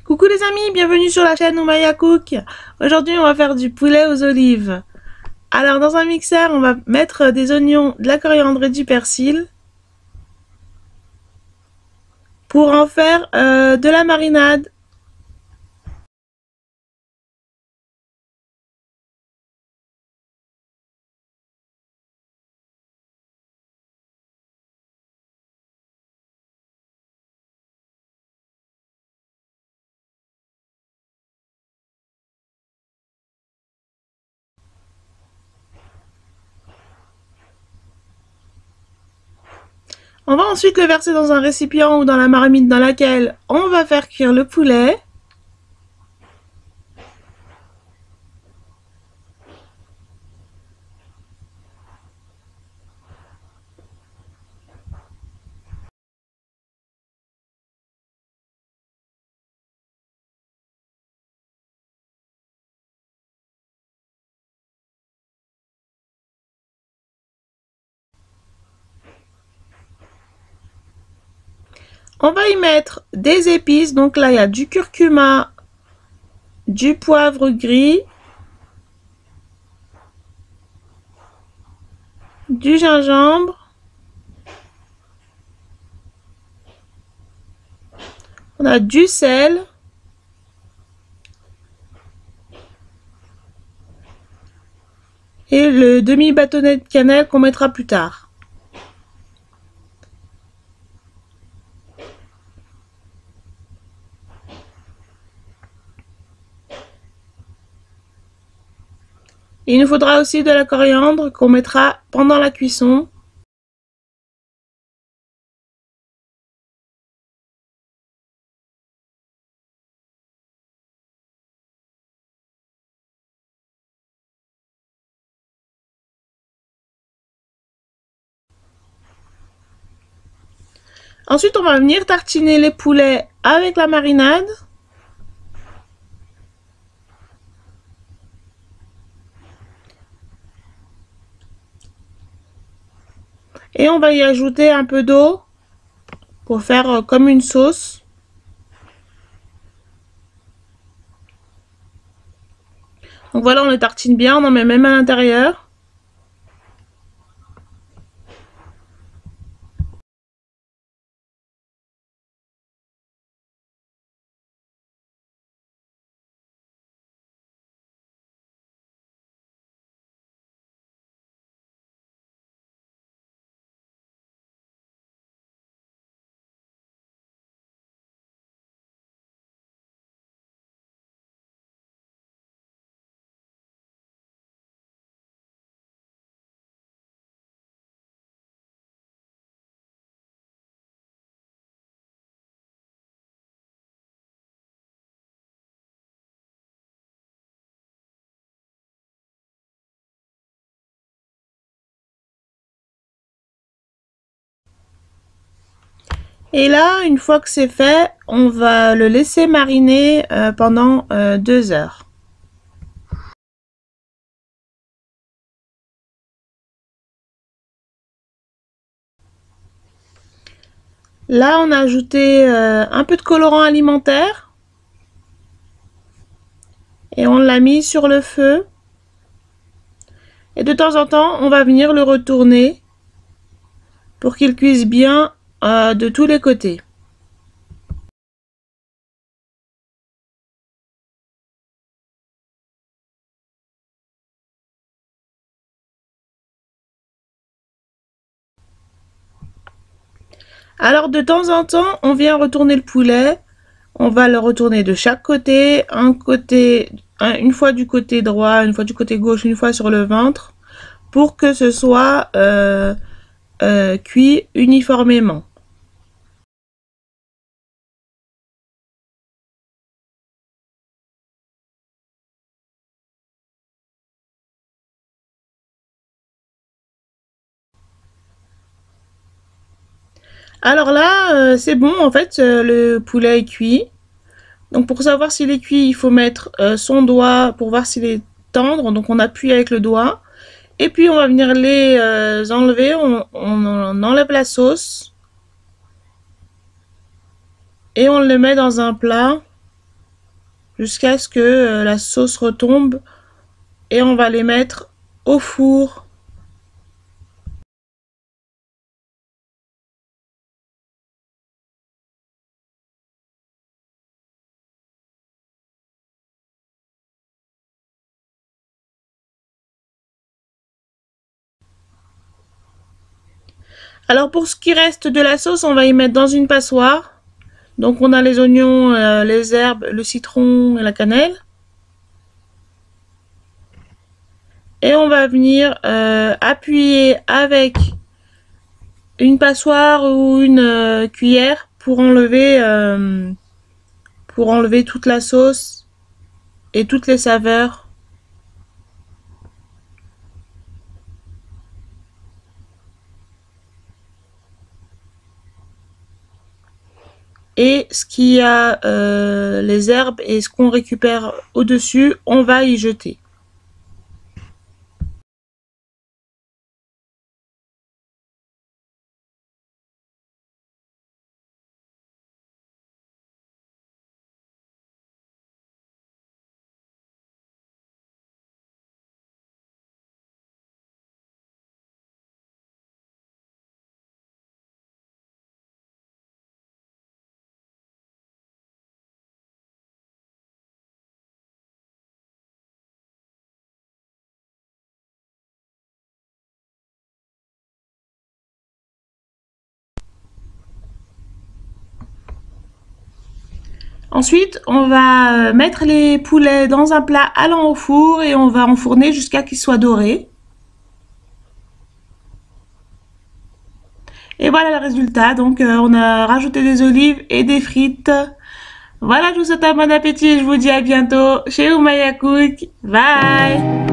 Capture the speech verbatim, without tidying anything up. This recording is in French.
Coucou les amis, bienvenue sur la chaîne Oumaya Cook. Aujourd'hui on va faire du poulet aux olives. Alors dans un mixeur on va mettre des oignons, de la coriandre et du persil pour en faire euh, de la marinade. On va ensuite le verser dans un récipient ou dans la marmite dans laquelle on va faire cuire le poulet. On va y mettre des épices, donc là il y a du curcuma, du poivre gris, du gingembre, on a du sel, et le demi bâtonnet de cannelle qu'on mettra plus tard. Il nous faudra aussi de la coriandre qu'on mettra pendant la cuisson. Ensuite, on va venir tartiner les poulets avec la marinade. Et on va y ajouter un peu d'eau pour faire comme une sauce. Donc voilà, on les tartine bien, on en met même à l'intérieur. Et là, une fois que c'est fait, on va le laisser mariner euh, pendant euh, deux heures. Là, on a ajouté euh, un peu de colorant alimentaire. Et on l'a mis sur le feu. Et de temps en temps, on va venir le retourner pour qu'il cuise bien euh, de tous les côtés. Alors de temps en temps, on vient retourner le poulet. On va le retourner de chaque côté, un côté, un, une fois du côté droit, une fois du côté gauche, une fois sur le ventre, pour que ce soit euh, euh, cuit uniformément. Alors là, euh, c'est bon, en fait, euh, le poulet est cuit. Donc pour savoir s'il est cuit, il faut mettre euh, son doigt pour voir s'il est tendre. Donc on appuie avec le doigt. Et puis on va venir les euh, enlever, on, on, on enlève la sauce. Et on le met dans un plat. jusqu'à ce que euh, la sauce retombe et on va les mettre au four. Alors pour ce qui reste de la sauce, on va y mettre dans une passoire. Donc on a les oignons, euh, les herbes, le citron et la cannelle. Et on va venir euh, appuyer avec une passoire ou une euh, cuillère pour enlever, euh, pour enlever toute la sauce et toutes les saveurs. Et ce qui a euh, les herbes et ce qu'on récupère au-dessus, on va y jeter. Ensuite, on va mettre les poulets dans un plat allant au four et on va enfourner jusqu'à qu'ils soient dorés. Et voilà le résultat. Donc, euh, on a rajouté des olives et des frites. Voilà, je vous souhaite un bon appétit et je vous dis à bientôt chez Oumaya Cook. Bye!